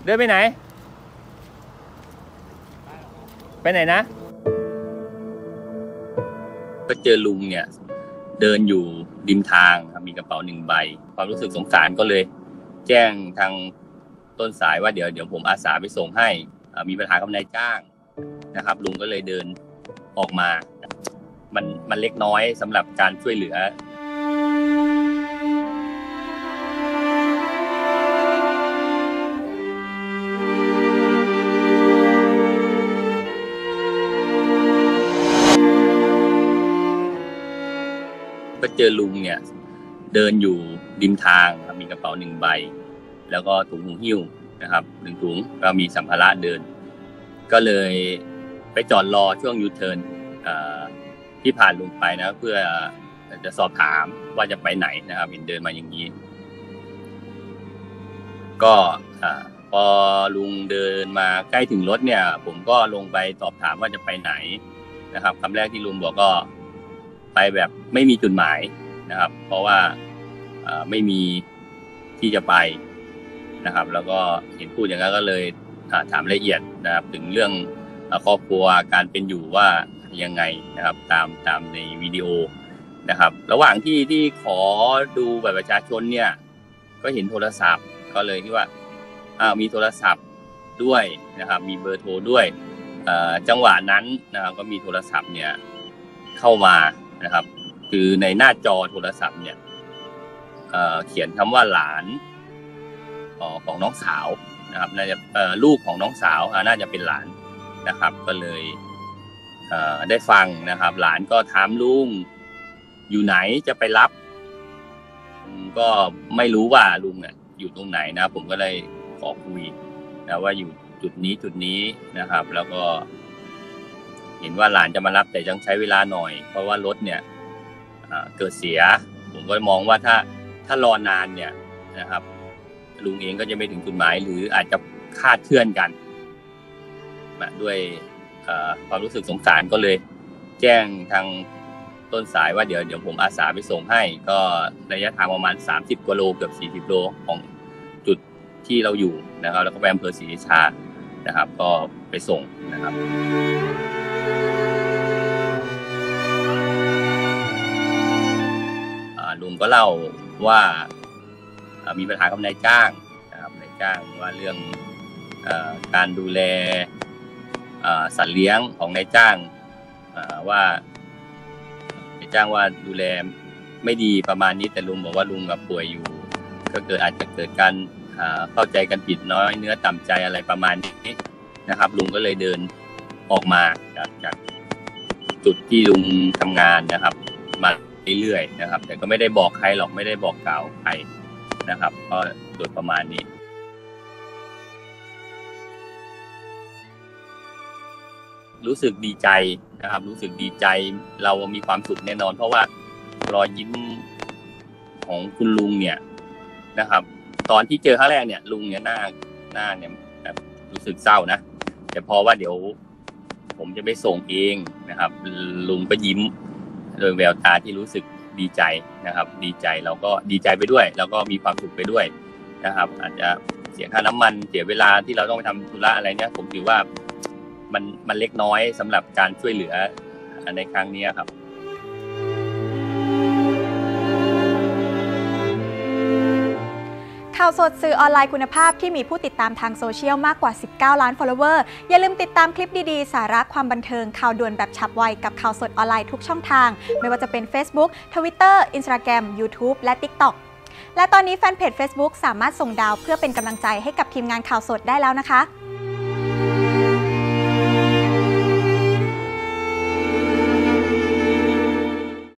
เดินไปไหนนะก็เจอลุงเนี่ยเดินอยู่ริมทางครับมีกระเป๋า1 ใบความรู้สึกสงสารก็เลยแจ้งทางต้นสายว่าเดี๋ยวผมอาสาไปส่งให้มีปัญหากับนายจ้างนะครับลุงก็เลยเดินออกมามันเล็กน้อยสำหรับการช่วยเหลือก็เจอลุงเนี่ยเดินอยู่ริมทางครับมีกระเป๋า1 ใบแล้วก็ถุงหูหิ้วนะครับ1 ถุงก็มีสัมภาระเดินก็เลยไปจอดรอช่วงยูเทิร์นที่ผ่านลุงไปนะเพื่อจะสอบถามว่าจะไปไหนนะครับเห็นเดินมาอย่างนี้ก็พอลุงเดินมาใกล้ถึงรถเนี่ยผมก็ลงไปสอบถามว่าจะไปไหนนะครับคำแรกที่ลุงบอกก็ไปแบบไม่มีจุดหมายนะครับเพราะว่าไม่มีที่จะไปนะครับแล้วก็เห็นพูดอย่างนั้นก็เลยถามละเอียดนะครับถึงเรื่องครอบครัวการเป็นอยู่ว่ายังไงนะครับตามในวิดีโอนะครับระหว่างที่ขอดูบัตรประชาชนเนี่ยก็เห็นโทรศัพท์ก็เลยคิดว่ามีโทรศัพท์ด้วยนะครับมีเบอร์โทรด้วยจังหวะนั้นนะครับก็มีโทรศัพท์เนี่ยเข้ามานะครับคือในหน้าจอโทรศัพท์เนี่ยเขียนคำว่าหลานของน้องสาวนะครับน่าจะลูกของน้องสาวน่าจะเป็นหลานนะครับก็เลยได้ฟังนะครับหลานก็ถามลุงอยู่ไหนจะไปรับก็ไม่รู้ว่าลุงอยู่ตรงไหนนะผมก็เลยขอคุยนะว่าอยู่จุดนี้นะครับแล้วก็เห็นว่าหลานจะมารับแต่ยังใช้เวลาหน่อยเพราะว่ารถเนี่ยเกิดเสียผมก็มองว่าถ้ารอนานเนี่ยนะครับลุงเองก็จะไม่ถึงจุดหมายหรืออาจจะคลาดเคลื่อนกันด้วยความรู้สึกสงสารก็เลยแจ้งทางต้นสายว่าเดี๋ยวผมอาสาไปส่งให้ก็ระยะทางประมาณ30 กว่าโลเกือบ40 โลของจุดที่เราอยู่นะครับแล้วก็ไปอำเภอศรีราชานะครับก็ไปส่งนะครับลุงก็เล่าว่ามีปัญหากับนายจ้างนะครับนายจ้างว่าเรื่องการดูแลสัตว์เลี้ยงของนายจ้างว่านายจ้างว่าดูแลไม่ดีประมาณนี้แต่ลุงบอกว่าลุงป่วยอยู่ก็อาจจะเกิดการเข้าใจกันผิดน้อยเนื้อต่ำใจอะไรประมาณนี้นะครับลุงก็เลยเดินออกมาจากจุดที่ลุงทำงานนะครับมาเรื่อยๆนะครับแต่ก็ไม่ได้บอกใครหรอกไม่ได้บอกกล่าวใครนะครับก็โดยประมาณนี้รู้สึกดีใจนะครับรู้สึกดีใจเรามีความสุขแน่นอนเพราะว่ารอยยิ้มของคุณลุงเนี่ยนะครับตอนที่เจอครั้งแรกเนี่ยลุงเนี่ยหน้าเนี่ยแบบรู้สึกเศร้านะแต่พอว่าเดี๋ยวผมจะไปส่งเองนะครับลุงก็ยิ้มโดยแววตาที่รู้สึกดีใจนะครับดีใจเราก็ดีใจไปด้วยแล้วก็มีความสุขไปด้วยนะครับอาจจะเสียค่าน้ำมันเสียเวลาที่เราต้องไปทำธุระอะไรเนี่ยผมถือว่ามันเล็กน้อยสำหรับการช่วยเหลือในครั้งนี้ครับข่าวสดสื่อออนไลน์คุณภาพที่มีผู้ติดตามทางโซเชียลมากกว่า19 ล้าน follower อย่าลืมติดตามคลิปดีๆสาระความบันเทิงข่าวด่วนแบบฉับไวกับข่าวสดออนไลน์ทุกช่องทางไม่ว่าจะเป็น Facebook Twitter Instagram YouTube และ TikTok และตอนนี้แฟนเพจ Facebook สามารถส่งดาวเพื่อเป็นกำลังใจให้กับทีมงานข่าวสดได้แล้วนะคะ